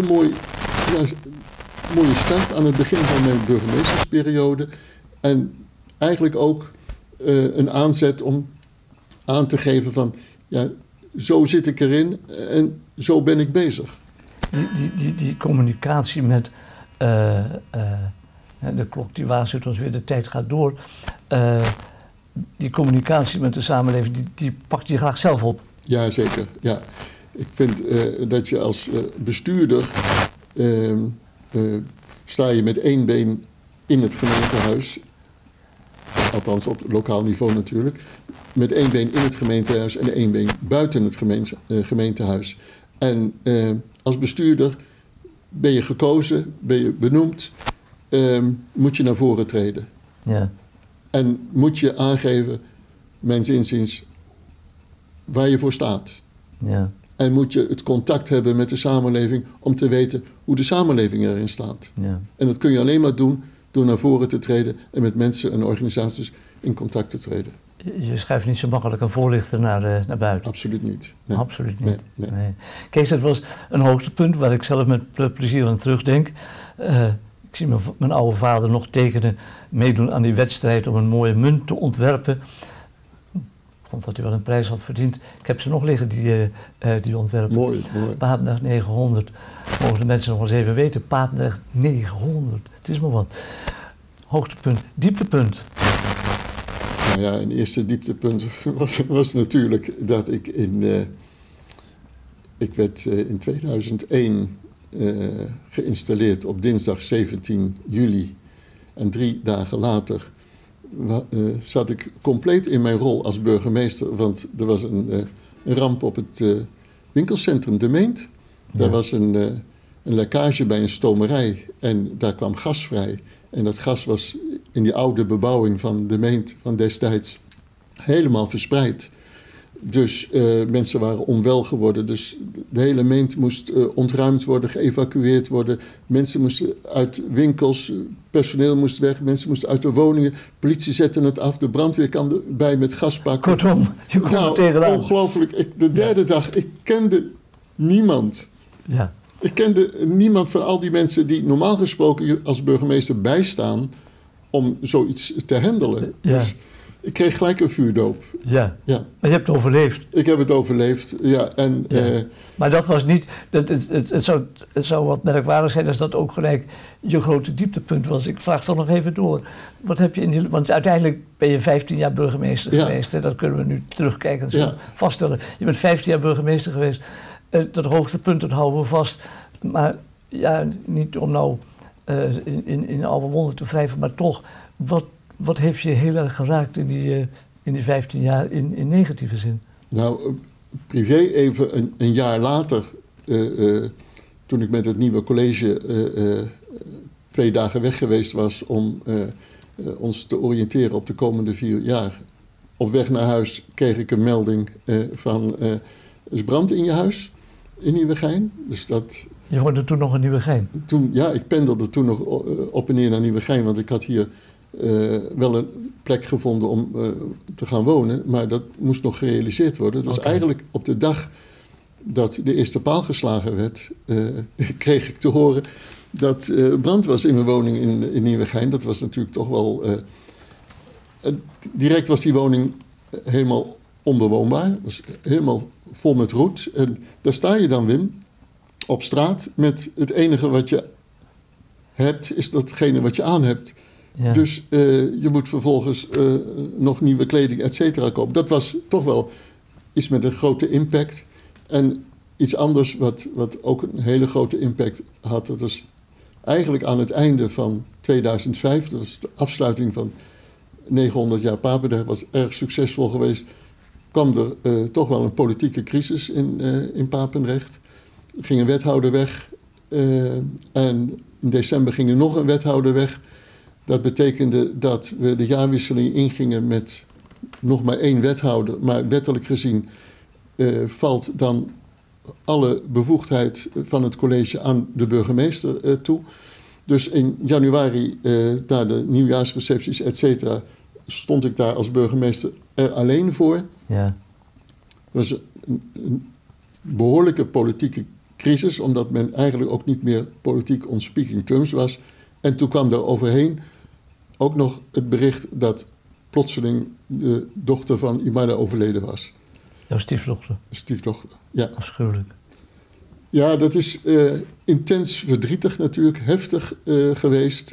mooie start aan het begin van mijn burgemeestersperiode. En eigenlijk ook een aanzet om aan te geven van, zo zit ik erin en zo ben ik bezig. Die communicatie met de klok die waarschuwt ons weer, de tijd gaat door. Die communicatie met de samenleving, die pakt je graag zelf op. Ja, zeker. Ja. Ik vind dat je als bestuurder sta je met één been in het gemeentehuis, althans op lokaal niveau natuurlijk, met één been in het gemeentehuis en één been buiten het gemeentehuis. En als bestuurder ben je gekozen, ben je benoemd, moet je naar voren treden. Ja. En moet je aangeven, mijns inziens, waar je voor staat. Ja. En moet je het contact hebben met de samenleving om te weten hoe de samenleving erin staat. Ja. En dat kun je alleen maar doen door naar voren te treden en met mensen en organisaties in contact te treden. Je schuift niet zo makkelijk een voorlichter naar buiten. Absoluut niet. Nee. Absoluut niet. Nee. Kees, dat was een hoogtepunt waar ik zelf met plezier aan terugdenk. Ik zie mijn oude vader nog tekenen, meedoen aan die wedstrijd om een mooie munt te ontwerpen. Ik vond dat hij wel een prijs had verdiend. Ik heb ze nog liggen, die ontwerpen. Mooi. Papendrecht 900. Mogen de mensen nog eens even weten. Papendrecht 900. Het is maar wat. Hoogtepunt. Dieptepunt. Nou ja, een eerste dieptepunt was natuurlijk dat ik ik werd in 2001 geïnstalleerd op dinsdag 17 juli. En 3 dagen later zat ik compleet in mijn rol als burgemeester. Want er was een ramp op het winkelcentrum De Meent. Ja. Daar was een lekkage bij een stomerij en daar kwam gas vrij. En dat gas was in die oude bebouwing van De Meent van destijds helemaal verspreid. Dus mensen waren onwel geworden. Dus de hele Meent moest ontruimd worden, geëvacueerd worden. Mensen moesten uit winkels, personeel moest weg, mensen moesten uit de woningen. Politie zette het af, de brandweer kwam erbij met gaspakken. Kortom, je komt er tegenaan. Ongelooflijk. De derde dag, ik kende niemand. Ja. Ik kende niemand van al die mensen die normaal gesproken als burgemeester bijstaan om zoiets te handelen. Ja. Dus ik kreeg gelijk een vuurdoop. Ja. Ja. Maar je hebt het overleefd. Ik heb het overleefd, ja. En, ja. Maar dat was niet... Het zou wat merkwaardig zijn als dat ook gelijk je grote dieptepunt was. Ik vraag toch nog even door. Wat heb je want uiteindelijk ben je 15 jaar burgemeester geweest. Hè? Dat kunnen we nu terugkijken en vaststellen. Je bent 15 jaar burgemeester geweest. Dat hoogtepunt, dat houden we vast. Maar ja, niet om nou in oude wonden te wrijven, maar toch, wat heeft je heel erg geraakt in die 15 jaar in negatieve zin? Nou, privé even een jaar later, toen ik met het nieuwe college 2 dagen weg geweest was om ons te oriënteren op de komende 4 jaar. Op weg naar huis kreeg ik een melding van er is brand in je huis in Nieuwegein. Dus dat... Je woonde toen nog in Nieuwegein? Ja, ik pendelde toen nog op en neer naar Nieuwegein, want ik had hier wel een plek gevonden om te gaan wonen, maar dat moest nog gerealiseerd worden. Dus eigenlijk op de dag dat de eerste paal geslagen werd, kreeg ik te horen dat brand was in mijn woning in Nieuwegein. Dat was natuurlijk toch wel... direct was die woning helemaal onbewoonbaar. Was helemaal vol met roet. En daar sta je dan, Wim, op straat met het enige wat je hebt, is datgene wat je aan hebt. Ja. Dus je moet vervolgens nog nieuwe kleding, et cetera, kopen. Dat was toch wel iets met een grote impact. En iets anders wat ook een hele grote impact had. Dat was eigenlijk aan het einde van 2005. Dat was de afsluiting van 900 jaar Papendrecht. Was erg succesvol geweest. Kwam er toch wel een politieke crisis in Papendrecht. Er ging een wethouder weg. En in december ging er nog een wethouder weg. Dat betekende dat we de jaarwisseling ingingen met nog maar 1 wethouder. Maar wettelijk gezien valt dan alle bevoegdheid van het college aan de burgemeester toe. Dus in januari, na de nieuwjaarsrecepties, et cetera, stond ik daar als burgemeester er alleen voor. Ja. Dat was een behoorlijke politieke crisis, omdat men eigenlijk ook niet meer politiek on speaking terms was. En toen kwam er overheen ook nog het bericht dat plotseling de dochter van Imarda overleden was. Jouw stiefdochter? Stiefdochter, ja. Afschuwelijk. Ja, dat is intens verdrietig natuurlijk, heftig geweest.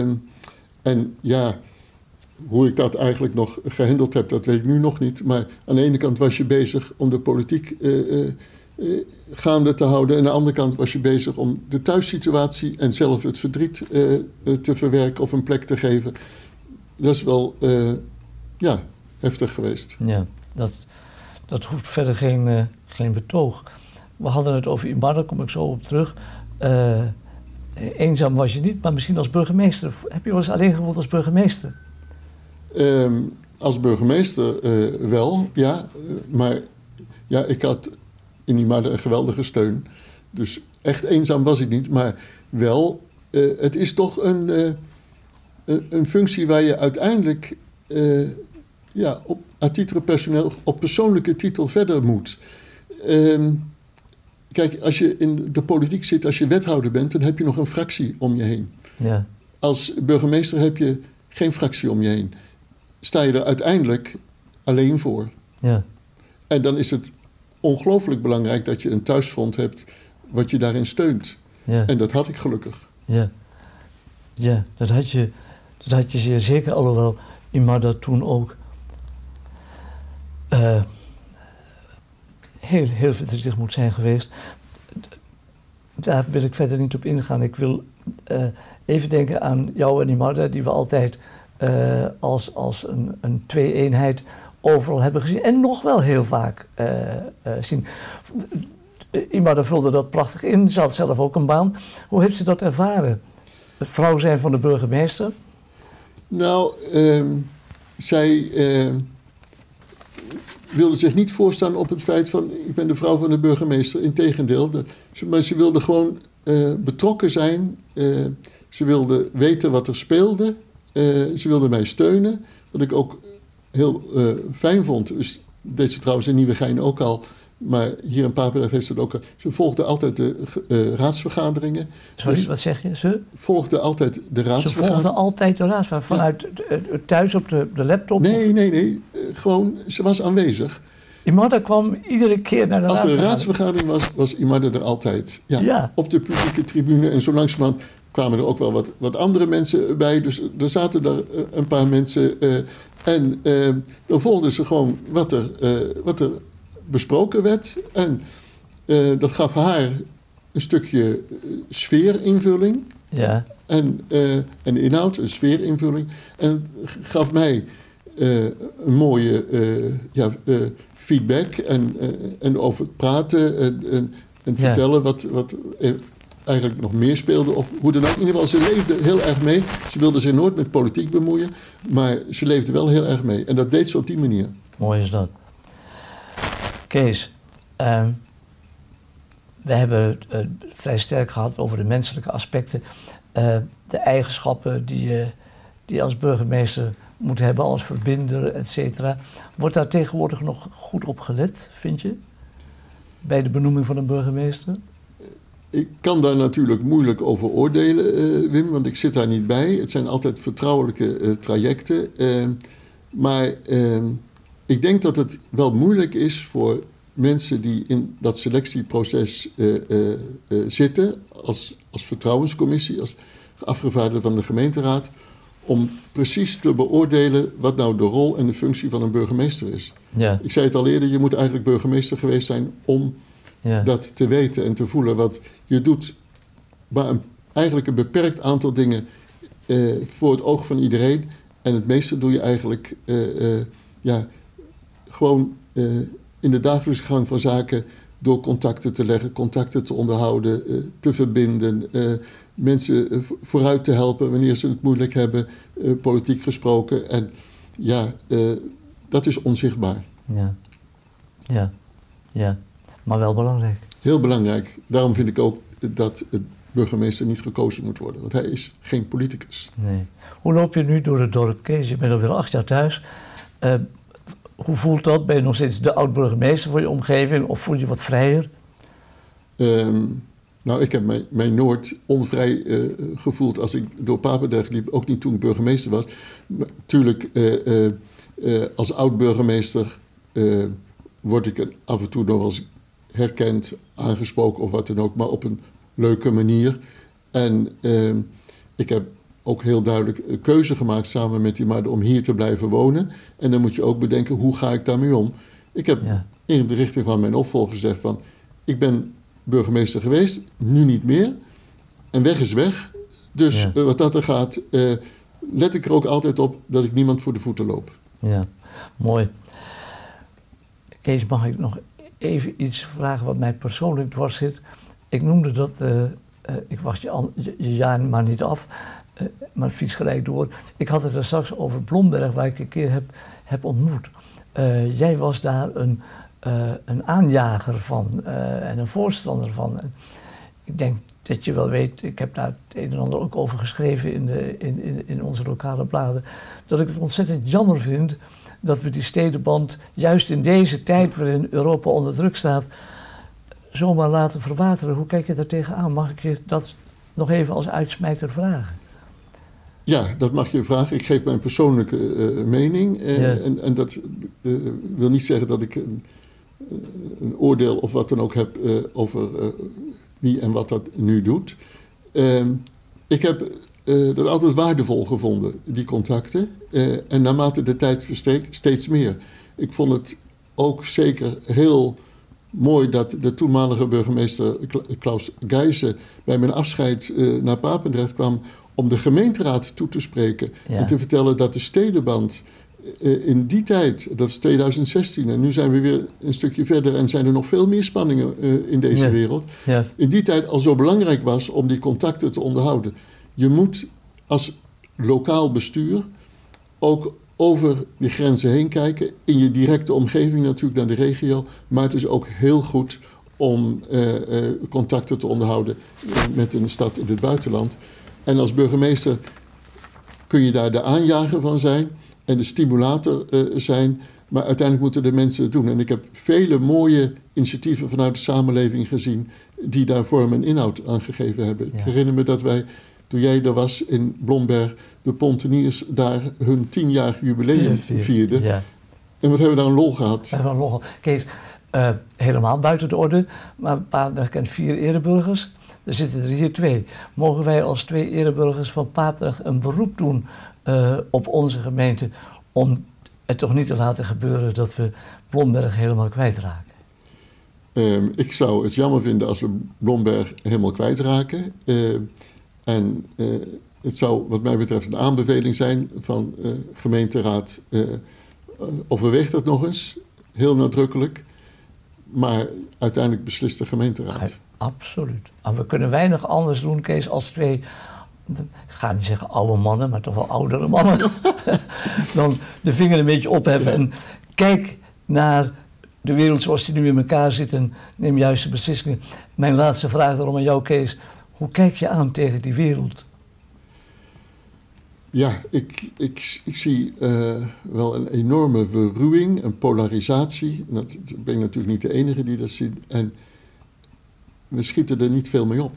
En ja, hoe ik dat eigenlijk nog gehandeld heb, dat weet ik nu nog niet. Maar aan de ene kant was je bezig om de politiek gaande te houden. En aan de andere kant was je bezig om de thuissituatie en zelf het verdriet te verwerken of een plek te geven. Dat is wel heftig geweest. Ja, dat hoeft verder geen betoog. We hadden het over Imarda, daar kom ik zo op terug. Eenzaam was je niet, maar misschien als burgemeester. Heb je wel eens alleen gewoond als burgemeester? Als burgemeester wel, ja. Maar ja, ik had in Imarda een geweldige steun. Dus echt eenzaam was ik niet, maar wel. Het is toch een functie waar je uiteindelijk à titre personeel, op persoonlijke titel verder moet. Kijk, als je in de politiek zit, als je wethouder bent, dan heb je nog een fractie om je heen. Ja. Als burgemeester heb je geen fractie om je heen. Sta je er uiteindelijk alleen voor. Ja. En dan is het ongelooflijk belangrijk dat je een thuisfront hebt wat je daarin steunt. Ja. En dat had ik gelukkig. Ja, ja, dat had je zeer zeker, alhoewel Imarda toen ook heel verdrietig moet zijn geweest. Daar wil ik verder niet op ingaan. Ik wil even denken aan jou en Imarda, die we altijd als een twee-eenheid overal hebben gezien. En nog wel heel vaak zien. Imarda vulde dat prachtig in. Ze had zelf ook een baan. Hoe heeft ze dat ervaren? Het vrouw zijn van de burgemeester? Nou, zij wilde zich niet voorstaan op het feit van ik ben de vrouw van de burgemeester. Integendeel. Maar ze wilde gewoon betrokken zijn. Ze wilde weten wat er speelde. Ze wilde mij steunen. Wat ik ook heel fijn vond. Dus deed ze trouwens in Nieuwegein ook al. Maar hier in Papendrecht heeft ze het ook al. Ze volgde altijd de raadsvergaderingen. Sorry, dus wat zeg je? Ze volgde altijd de raadsvergaderingen. Ze volgde altijd de raadsvergaderingen? Vanuit thuis op de laptop? Nee. Gewoon, ze was aanwezig. Imarda kwam iedere keer naar de raadsvergadering? Als er een raadsvergadering was Imarda er altijd. Ja. Op de publieke tribune. En zo langzamerhand kwamen er ook wel wat andere mensen bij. Dus er zaten er een paar mensen. En dan volgden ze gewoon wat er besproken werd. En dat gaf haar een stukje sfeerinvulling. Ja. En inhoud, een sfeerinvulling. En gaf mij een mooie feedback. En over het praten. En vertellen wat eigenlijk nog meer speelde. Of hoe dan ook. In ieder geval, ze leefde heel erg mee. Ze wilde zich nooit met politiek bemoeien. Maar ze leefde wel heel erg mee. En dat deed ze op die manier. Mooi is dat. Kees, we hebben het vrij sterk gehad over de menselijke aspecten. De eigenschappen die je als burgemeester moet hebben als verbinder, et cetera. Wordt daar tegenwoordig nog goed op gelet, vind je? Bij de benoeming van een burgemeester? Ik kan daar natuurlijk moeilijk over oordelen, Wim, want ik zit daar niet bij. Het zijn altijd vertrouwelijke trajecten. Maar ik denk dat het wel moeilijk is voor mensen die in dat selectieproces zitten, als vertrouwenscommissie, als afgevaardigde van de gemeenteraad, om precies te beoordelen wat nou de rol en de functie van een burgemeester is. Ja. Ik zei het al eerder, je moet eigenlijk burgemeester geweest zijn om dat te weten en te voelen. Want je doet maar eigenlijk een beperkt aantal dingen voor het oog van iedereen. En het meeste doe je eigenlijk gewoon in de dagelijkse gang van zaken door contacten te leggen, contacten te onderhouden, te verbinden, mensen vooruit te helpen wanneer ze het moeilijk hebben, politiek gesproken. En dat is onzichtbaar. Ja, maar wel belangrijk. Heel belangrijk. Daarom vind ik ook dat het burgemeester niet gekozen moet worden, want hij is geen politicus. Nee. Hoe loop je nu door het dorp, Kees? Je bent alweer 8 jaar thuis. Hoe voelt dat? Ben je nog steeds de oud-burgemeester voor je omgeving of voel je wat vrijer? Ik heb mij nooit onvrij gevoeld als ik door Papendrecht liep, ook niet toen ik burgemeester was. Tuurlijk, als oud-burgemeester word ik af en toe nog wel eens herkend, aangesproken of wat dan ook, maar op een leuke manier. En ik heb ook heel duidelijk een keuze gemaakt samen met die Marde om hier te blijven wonen. En dan moet je ook bedenken, hoe ga ik daarmee om? Ik heb in de richting van mijn opvolger gezegd van, ik ben burgemeester geweest, nu niet meer. En weg is weg. Dus wat dat er gaat, let ik er ook altijd op dat ik niemand voor de voeten loop. Ja, mooi. Kees, mag ik nog even iets vragen wat mij persoonlijk dwars zit? Ik noemde dat, ik wacht je jaar maar niet af, maar fiets gelijk door. Ik had het er straks over Blomberg, waar ik een keer heb ontmoet. Jij was daar een aanjager van en een voorstander van. Ik denk dat je wel weet, ik heb daar het een en ander ook over geschreven in onze lokale bladen, dat ik het ontzettend jammer vind dat we die stedenband juist in deze tijd waarin Europa onder druk staat, zomaar laten verwateren. Hoe kijk je daar tegenaan? Mag ik je dat nog even als uitsmijter vragen? Ja, dat mag je vragen. Ik geef mijn persoonlijke mening. En dat wil niet zeggen dat ik een oordeel of wat dan ook heb over wie en wat dat nu doet. Ik heb dat altijd waardevol gevonden, die contacten. En naarmate de tijd verstreek, steeds meer. Ik vond het ook zeker heel mooi dat de toenmalige burgemeester Klaus Gijzen bij mijn afscheid naar Papendrecht kwam om de gemeenteraad toe te spreken. En te vertellen dat de stedenband in die tijd, dat is 2016, en nu zijn we weer een stukje verder en zijn er nog veel meer spanningen in deze wereld. Ja. In die tijd al zo belangrijk was om die contacten te onderhouden. Je moet als lokaal bestuur ook over die grenzen heen kijken. In je directe omgeving natuurlijk naar de regio. Maar het is ook heel goed om contacten te onderhouden met een stad in het buitenland. En als burgemeester kun je daar de aanjager van zijn en de stimulator zijn. Maar uiteindelijk moeten de mensen het doen. En ik heb vele mooie initiatieven vanuit de samenleving gezien die daar vorm en inhoud aan gegeven hebben. Ja. Ik herinner me dat wij, toen jij er was in Blomberg, de Ponteniers daar hun 10-jarig jubileum vierden. Ja. En wat hebben we daar een lol gehad. We hebben een lol gehad. Kees, helemaal buiten de orde, maar Papendrecht kent 4 ereburgers. Er zitten er hier 2. Mogen wij als 2 ereburgers van Papendrecht een beroep doen op onze gemeente om het toch niet te laten gebeuren dat we Blomberg helemaal kwijtraken? Ik zou het jammer vinden als we Blomberg helemaal kwijtraken. En het zou wat mij betreft een aanbeveling zijn van gemeenteraad. Overweeg dat nog eens, heel nadrukkelijk. Maar uiteindelijk beslist de gemeenteraad. Absoluut. Maar we kunnen weinig anders doen, Kees, als 2... ik ga niet zeggen oude mannen, maar toch wel oudere mannen. Dan de vinger een beetje opheffen en kijk naar de wereld zoals die nu in elkaar zit en neem juiste beslissingen. Mijn laatste vraag daarom aan jou, Kees. Hoe kijk je aan tegen die wereld? Ja, ik zie wel een enorme verruwing, een polarisatie. Dat ben ik natuurlijk niet de enige die dat ziet. En we schieten er niet veel mee op.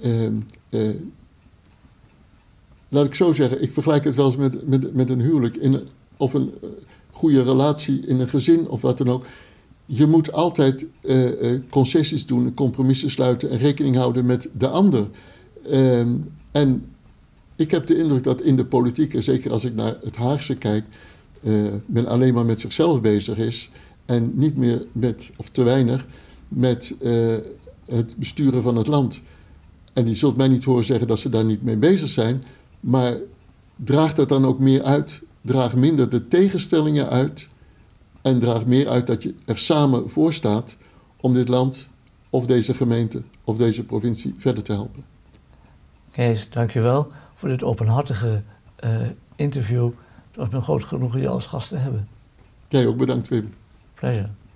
Laat ik zo zeggen, ik vergelijk het wel eens met een huwelijk of een goede relatie in een gezin of wat dan ook. Je moet altijd concessies doen, compromissen sluiten en rekening houden met de ander. En ik heb de indruk dat in de politiek, en zeker als ik naar het Haagse kijk, men alleen maar met zichzelf bezig is en niet meer met, of te weinig, met het besturen van het land. En je zult mij niet horen zeggen dat ze daar niet mee bezig zijn, maar draagt dat dan ook meer uit? Draag minder de tegenstellingen uit en draag meer uit dat je er samen voor staat om dit land of deze gemeente of deze provincie verder te helpen. Kees, dankjewel voor dit openhartige interview. Het was me groot genoegen je als gast te hebben. Jij ook bedankt, Wim. Pleasure.